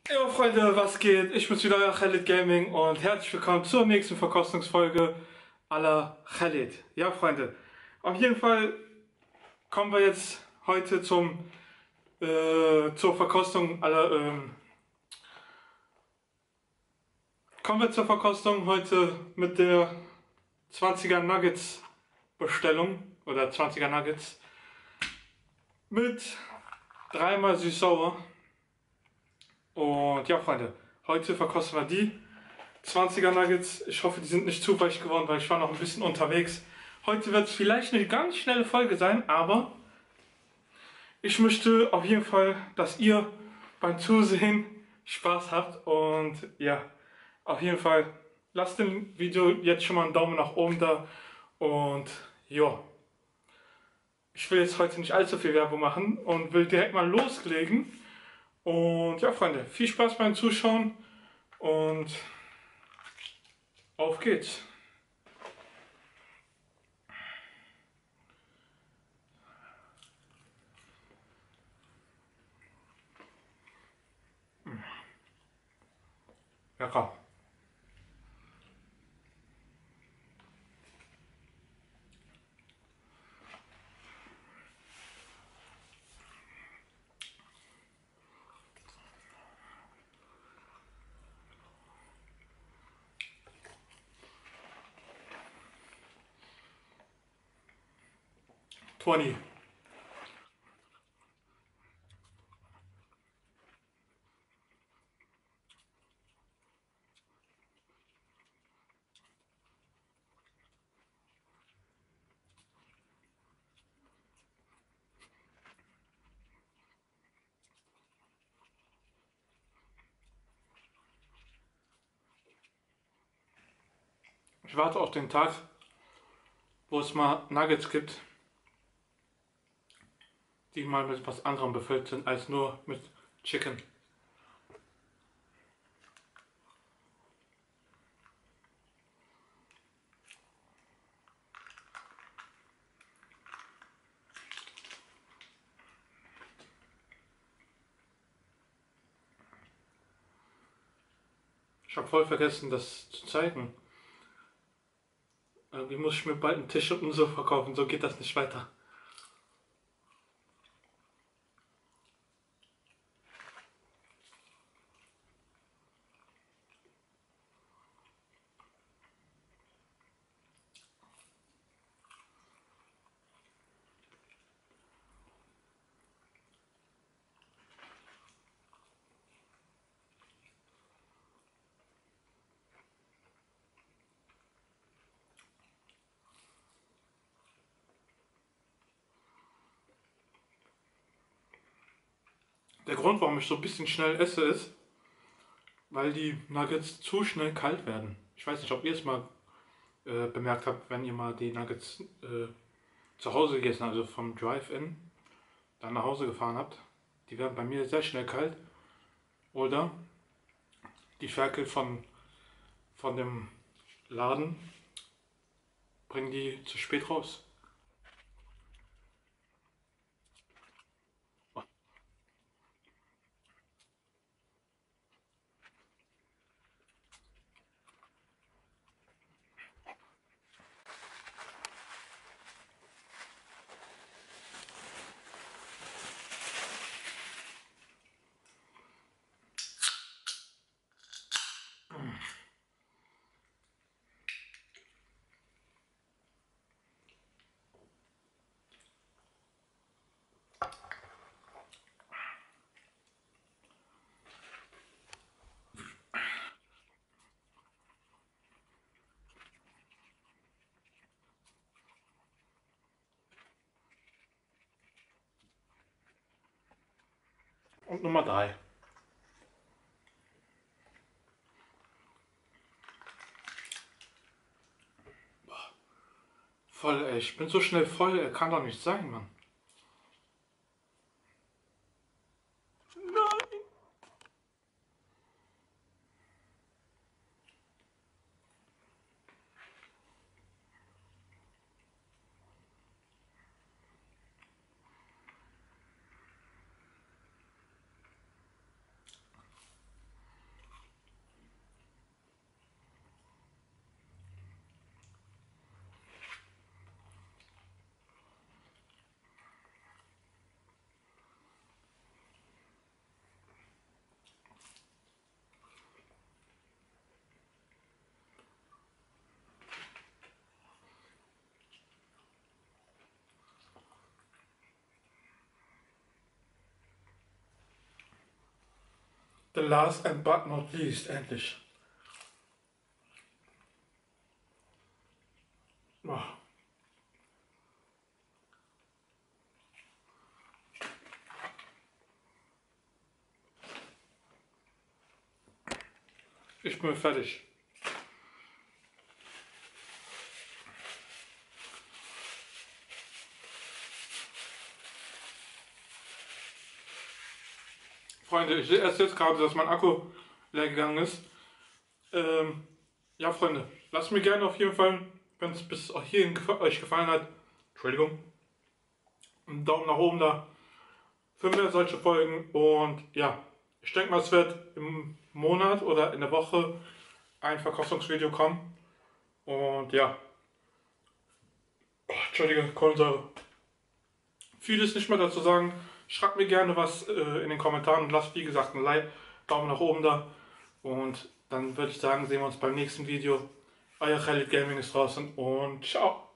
Jo Freunde, was geht? Ich bin's wieder, euer Khalid Gaming und herzlich willkommen zur nächsten Verkostungsfolge aller Khalid. Ja Freunde, auf jeden Fall kommen wir jetzt heute zur Verkostung aller kommen wir zur Verkostung heute mit der 20er Nuggets Bestellung oder 20er Nuggets mit dreimal süß-sauer. Und ja Freunde, heute verkosten wir die 20er Nuggets. Ich hoffe, die sind nicht zu weich geworden, weil ich war noch ein bisschen unterwegs. Heute wird es vielleicht eine ganz schnelle Folge sein, aber ich möchte auf jeden Fall, dass ihr beim Zusehen Spaß habt. Und ja, auf jeden Fall lasst dem Video jetzt schon mal einen Daumen nach oben da. Und ja, ich will jetzt heute nicht allzu viel Werbung machen und will direkt mal loslegen. Und ja Freunde, viel Spaß beim Zuschauen und auf geht's. Lecker. Toni. Ich warte auf den Tag, wo es mal Nuggets gibt, die mal mit was anderem befüllt sind als nur mit Chicken. Ich habe voll vergessen, das zu zeigen. Irgendwie muss ich mir bald einen Tisch und so verkaufen, so geht das nicht weiter. Der Grund, warum ich so ein bisschen schnell esse, ist, weil die Nuggets zu schnell kalt werden. Ich weiß nicht, ob ihr es mal bemerkt habt, wenn ihr mal die Nuggets zu Hause gegessen habt, also vom Drive-In, dann nach Hause gefahren habt. Die werden bei mir sehr schnell kalt. Oder die Ferkel von dem Laden bringen die zu spät raus. Und Nummer 3. Voll, ey, ich bin so schnell voll, kann doch nicht sein, Mann. Nein! the last and but not least, endlich. Oh. Ich bin fertig. Freunde, ich sehe erst jetzt gerade, dass mein Akku leer gegangen ist. Ja, Freunde, lasst mir gerne auf jeden Fall, wenn es bis hierhin euch gefallen hat, Entschuldigung, einen Daumen nach oben da für mehr solche Folgen. Und ja, ich denke mal, es wird im Monat oder in der Woche ein Verkostungsvideo kommen. Und ja, Entschuldige, Kohlensäure. Vieles nicht mehr dazu sagen. Schreibt mir gerne was in den Kommentaren und lasst wie gesagt ein Like, Daumen nach oben da. Und dann würde ich sagen, sehen wir uns beim nächsten Video. Euer Khalid Gaming ist draußen und ciao.